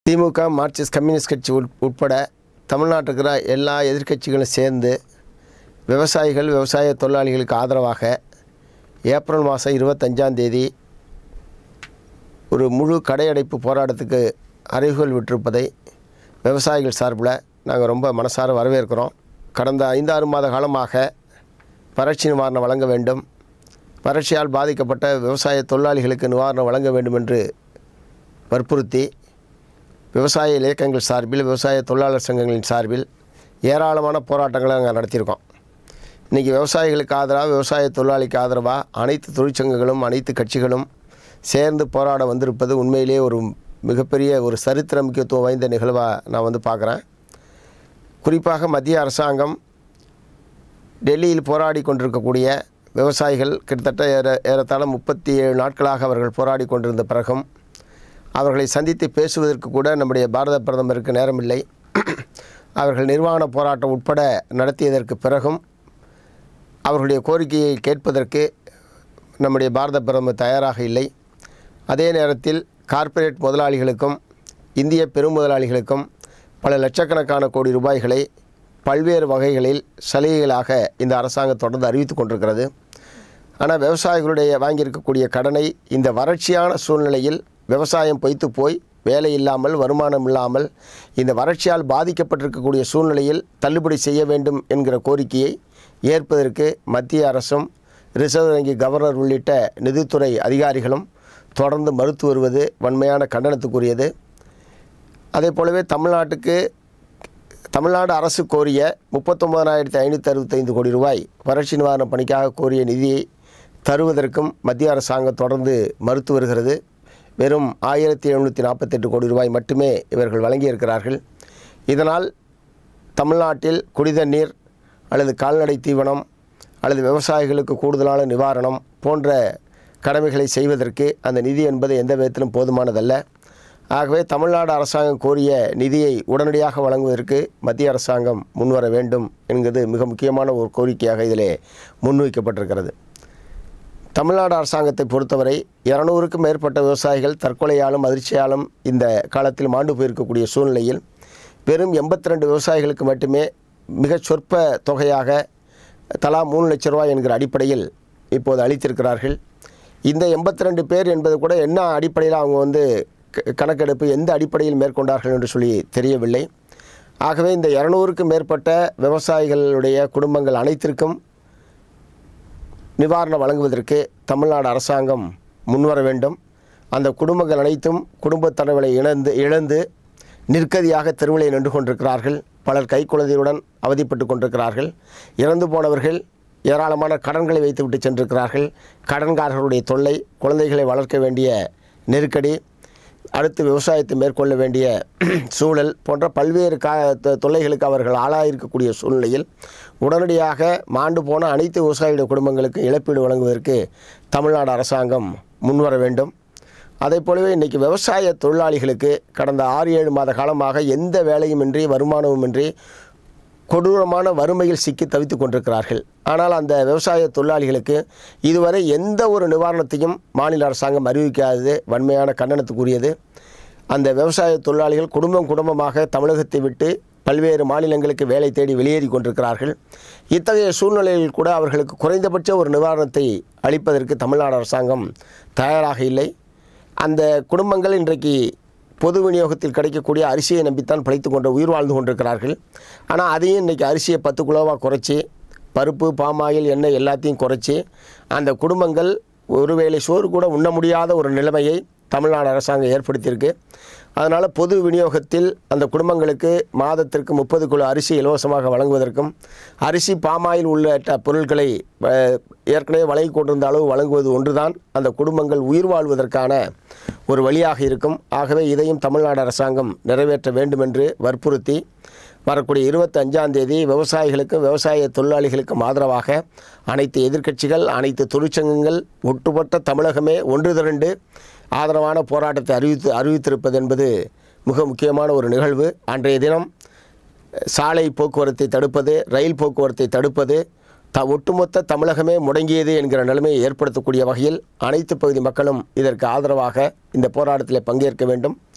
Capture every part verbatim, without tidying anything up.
திமுக, Marxist communist கட்சி உட்பட தமிழ்நாட்டில் இருக்கிற எல்லா எதிர்க்கட்சிகளும் சேர்ந்து விவசாயிகள் விவசாய தொழிலாளிகளுக்கு ஆதரவாக ஏப்ரல் மாதம் இருபத்தஞ்சாம் தேதி ஒரு முழு கடையடைப்பு போராட்டத்துக்கு அறிவுகள் விட்டிருப்பதை விவசாயிகள் சார்பில் நாங்கள் ரொம்ப மனசார வரவேற்கிறோம். கடந்த ஐந்தாறு மாத காலமாக வறட்சி நிவாரணம் வழங்க வேண்டும், வறட்சியால் பாதிக்கப்பட்ட விவசாய தொழிலாளிகளுக்கு நிவாரணம் வழங்க வேண்டும் என்று வற்புறுத்தி விவசாய இயக்கங்கள் சார்பில், விவசாய தொழிலாளர் சங்கங்களின் சார்பில் ஏராளமான போராட்டங்களை நாங்கள் நடத்தியிருக்கோம். இன்றைக்கி விவசாயிகளுக்கு ஆதரவாக, விவசாய தொழிலாளிக்கு ஆதரவாக அனைத்து தொழிற்சங்கங்களும் அனைத்து கட்சிகளும் சேர்ந்து போராட வந்திருப்பது உண்மையிலே ஒரு மிகப்பெரிய ஒரு சரித்திர முக்கியத்துவம் வாய்ந்த நிகழ்வாக நான் வந்து பார்க்குறேன். குறிப்பாக மத்திய அரசாங்கம் டெல்லியில் போராடி கொண்டிருக்கக்கூடிய விவசாயிகள் கிட்டத்தட்ட ஏற ஏறத்தாழ முப்பத்தி ஏழு நாட்களாக அவர்கள் போராடி கொண்டிருந்த பிறகும் அவர்களை சந்தித்து பேசுவதற்கு கூட நம்முடைய பாரத பிரதமருக்கு நேரமில்லை. அவர்கள் நிர்வாண போராட்டம் உட்பட நடத்தியதற்கு பிறகும் அவர்களுடைய கோரிக்கையை கேட்பதற்கு நம்முடைய பாரத பிரதமர் தயாராக இல்லை. அதே நேரத்தில் கார்ப்பரேட் முதலாளிகளுக்கும் இந்திய பெருமுதலாளிகளுக்கும் பல லட்சக்கணக்கான கோடி ரூபாய்களை பல்வேறு வகைகளில் சலுகைகளாக இந்த அரசாங்கம் தொடர்ந்து அறிவித்து கொண்டிருக்கிறது. ஆனால் விவசாயிகளுடைய வாங்கியிருக்கக்கூடிய கடனை இந்த வறட்சியான சூழ்நிலையில் விவசாயம் பொய்த்து போய் வேலை இல்லாமல், வருமானம் இல்லாமல், இந்த வறட்சியால் பாதிக்கப்பட்டிருக்கக்கூடிய சூழ்நிலையில் தள்ளுபடி செய்ய வேண்டும் என்கிற கோரிக்கையை ஏற்பதற்கு மத்திய அரசும் ரிசர்வ் வங்கி கவர்னர் உள்ளிட்ட நிதித்துறை அதிகாரிகளும் தொடர்ந்து மறுத்து வருவது வன்மையான கண்டனத்துக்குரியது. அதே போலவே தமிழ்நாட்டுக்கு தமிழ்நாடு அரசு கோரிய முப்பத்தொம்பதாயிரத்தி ஐநூற்றி அறுபத்தைந்து கோடி ரூபாய் வறட்சி நிவாரண பணிக்காக கோரிய நிதியை தருவதற்கும் மத்திய அரசாங்கம் தொடர்ந்து மறுத்து வருகிறது. வெறும் ஆயிரத்தி எழுநூற்றி நாற்பத்தெட்டு கோடி ரூபாய் மட்டுமே இவர்கள் வழங்கியிருக்கிறார்கள். இதனால் தமிழ்நாட்டில் குடிதண்ணீர் அல்லது கால்நடை தீவனம் அல்லது விவசாயிகளுக்கு கூடுதலான நிவாரணம் போன்ற கடமைகளை செய்வதற்கு அந்த நிதி என்பது எந்த விதத்திலும் போதுமானதல்ல. ஆகவே தமிழ்நாடு அரசாங்கம் கோரிய நிதியை உடனடியாக வழங்குவதற்கு மத்திய அரசாங்கம் முன்வர வேண்டும் என்கிறது மிக முக்கியமான ஒரு கோரிக்கையாக இதிலே முன்வைக்கப்பட்டிருக்கிறது. தமிழ்நாடு அரசாங்கத்தை பொறுத்தவரை இருநூறுக்கும் மேற்பட்ட விவசாயிகள் தற்கொலையாலும் அதிர்ச்சியாலும் இந்த காலத்தில் மாண்டு போயிருக்கக்கூடிய சூழ்நிலையில் வெறும் எண்பத்தி ரெண்டு விவசாயிகளுக்கு மட்டுமே மிக சொற்ப தொகையாக தலா மூணு லட்ச ரூபாய் என்கிற அடிப்படையில் இப்போது அளித்திருக்கிறார்கள். இந்த எண்பத்தி ரெண்டு பேர் என்பது கூட என்ன அடிப்படையில் அவங்க வந்து கணக்கெடுப்பு எந்த அடிப்படையில் மேற்கொண்டார்கள் என்று சொல்லி தெரியவில்லை. ஆகவே இந்த இருநூறுக்கும் மேற்பட்ட விவசாயிகளுடைய குடும்பங்கள் அனைத்திற்கும் நிவாரணம் வழங்குவதற்கு தமிழ்நாடு அரசாங்கம் முன்வர வேண்டும். அந்த குடும்பங்கள் அனைத்தும் குடும்பத் தலைவரை இழந்து இழந்து நிற்கதியாக தெருவிலே நின்று கொண்டிருக்கிறார்கள். பலர் கைக்குழந்தையுடன் அவதிப்பட்டு கொண்டிருக்கிறார்கள். இறந்து போனவர்கள் ஏராளமான கடன்களை வைத்துவிட்டு சென்றிருக்கிறார்கள். கடன்காரர்களுடைய தொல்லை, குழந்தைகளை வளர்க்க வேண்டிய நெருக்கடி, அடுத்து விவசாயத்தை மேற்கொள்ள வேண்டிய சூழல் போன்ற பல்வேறு கா தொல்லைகளுக்கு அவர்கள் ஆளாயிருக்கக்கூடிய சூழ்நிலையில் உடனடியாக மாண்டு போன அனைத்து விவசாயிகளுடைய குடும்பங்களுக்கு இழப்பீடு வழங்குவதற்கு தமிழ்நாடு அரசாங்கம் முன்வர வேண்டும். அதே போலவே இன்றைக்கி விவசாய தொழிலாளிகளுக்கு கடந்த ஆறு ஏழு மாத காலமாக எந்த வேலையுமின்றி, வருமானமுமின்றி கொடூரமான வறுமையில் சிக்கி தவித்து கொண்டிருக்கிறார்கள். ஆனால் அந்த விவசாய தொழிலாளிகளுக்கு இதுவரை எந்த ஒரு நிவாரணத்தையும் மாநில அரசாங்கம் அறிவிக்காதது வன்மையான கண்டனத்துக்குரியது. அந்த விவசாய தொழிலாளிகள் குடும்பம் குடும்பமாக தமிழகத்தை விட்டு பல்வேறு மாநிலங்களுக்கு வேலை தேடி வெளியேறி கொண்டிருக்கிறார்கள். இத்தகைய சூழ்நிலையில் கூட அவர்களுக்கு குறைந்தபட்ச ஒரு நிவாரணத்தை அளிப்பதற்கு தமிழ்நாடு அரசாங்கம் தயாராக இல்லை. அந்த குடும்பங்கள் இன்றைக்கு பொது விநியோகத்தில் கிடைக்கக்கூடிய அரிசியை நம்பித்தான் பிழைத்து கொண்டு உயிர் வாழ்ந்து கொண்டிருக்கிறார்கள். ஆனால் அதையும் இன்றைக்கி அரிசியை பத்து கிலோவாக குறைச்சி, பருப்பு, பாமாயில், எண்ணெய் எல்லாத்தையும் குறைச்சி அந்த குடும்பங்கள் ஒருவேளை சோறு கூட உண்ண முடியாத ஒரு நிலைமையை தமிழ்நாடு அரசாங்கம் ஏற்படுத்தியிருக்கு. அதனால் பொது விநியோகத்தில் அந்த குடும்பங்களுக்கு மாதத்திற்கு முப்பது கிலோ அரிசி இலவசமாக வழங்குவதற்கும், அரிசி, பாமாயில் உள்ளிட்ட பொருட்களை ஏற்கனவே வழங்கி கொண்டிருந்த அளவு வழங்குவது ஒன்றுதான் அந்த குடும்பங்கள் உயிர் வாழ்வதற்கான ஒரு வழியாக இருக்கும். ஆகவே இதையும் தமிழ்நாடு அரசாங்கம் நிறைவேற்ற வேண்டும் என்று வற்புறுத்தி வரக்கூடிய இருபத்தி அஞ்சாம் தேதி விவசாயிகளுக்கும் விவசாய தொழிலாளிகளுக்கும் ஆதரவாக அனைத்து எதிர்க்கட்சிகள், அனைத்து தொழிற்சங்கங்கள், ஒட்டுமொத்த தமிழகமே ஒன்று திரண்டு ஆதரவான போராட்டத்தை அறிவித்து அறிவித்திருப்பது என்பது மிக முக்கியமான ஒரு நிகழ்வு. அன்றைய தினம் சாலை போக்குவரத்தை தடுப்பது, ரயில் போக்குவரத்தை தடுப்பது, த ஒட்டுமொத்த தமிழகமே முடங்கியது என்கிற நிலைமையை ஏற்படுத்தக்கூடிய வகையில் அனைத்து பகுதி மக்களும் இதற்கு ஆதரவாக இந்த போராட்டத்தில் பங்கேற்க வேண்டும்.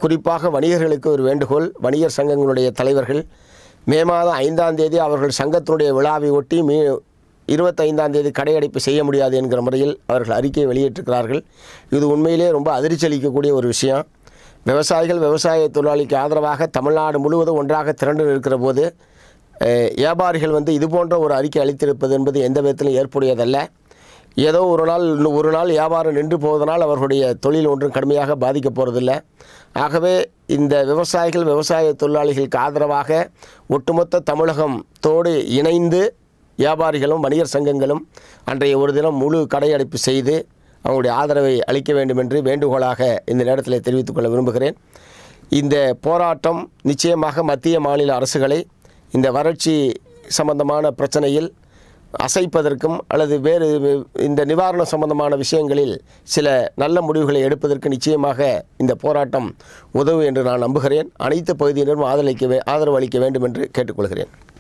குறிப்பாக வணிகர்களுக்கு ஒரு வேண்டுகோள். வணிகர் சங்கங்களுடைய தலைவர்கள் மே மாதம் ஐந்தாம் தேதி அவர்கள் சங்கத்தினுடைய விழாவை ஒட்டி மீ இருபத்தைந்தாம் தேதி கடையடைப்பு செய்ய முடியாது என்கிற முறையில் அவர்கள் அறிக்கையை வெளியிட்டிருக்கிறார்கள். இது உண்மையிலே ரொம்ப அதிர்ச்சி அளிக்கக்கூடிய ஒரு விஷயம். விவசாயிகள் விவசாய தொழிலாளிக்கு ஆதரவாக தமிழ்நாடு முழுவதும் ஒன்றாக திரண்டு இருக்கிற போது வியாபாரிகள் வந்து இது போன்ற ஒரு அறிக்கை அளித்திருப்பது என்பது எந்த விதத்திலும் ஏற்புடையதல்ல. ஏதோ ஒரு நாள் ஒரு நாள் வியாபாரம் நின்று போவதனால் அவர்களுடைய தொழில் ஒன்றும் கடுமையாக பாதிக்க போகிறதில்லை. ஆகவே இந்த விவசாயிகள் விவசாய தொழிலாளிகளுக்கு ஆதரவாக ஒட்டுமொத்த தமிழகம் தோடு இணைந்து வியாபாரிகளும் வணிகர் சங்கங்களும் அன்றைய ஒரு தினம் முழு கடையடைப்பு செய்து அவங்களுடைய ஆதரவை அளிக்க வேண்டும் என்று வேண்டுகோளாக இந்த நேரத்தில் தெரிவித்துக் கொள்ள விரும்புகிறேன். இந்த போராட்டம் நிச்சயமாக மத்திய மாநில அரசுகளை இந்த வறட்சி சம்பந்தமான பிரச்சனையில் அசைப்பதற்கும் அல்லது வேறு இந்த நிவாரணம் சம்பந்தமான விஷயங்களில் சில நல்ல முடிவுகளை எடுப்பதற்கு நிச்சயமாக இந்த போராட்டம் உதவும் என்று நான் நம்புகிறேன். அனைத்து பகுதியினரும் ஆதரவளிக்க ஆதரவு அளிக்க வேண்டும் என்று கேட்டுக்கொள்கிறேன்.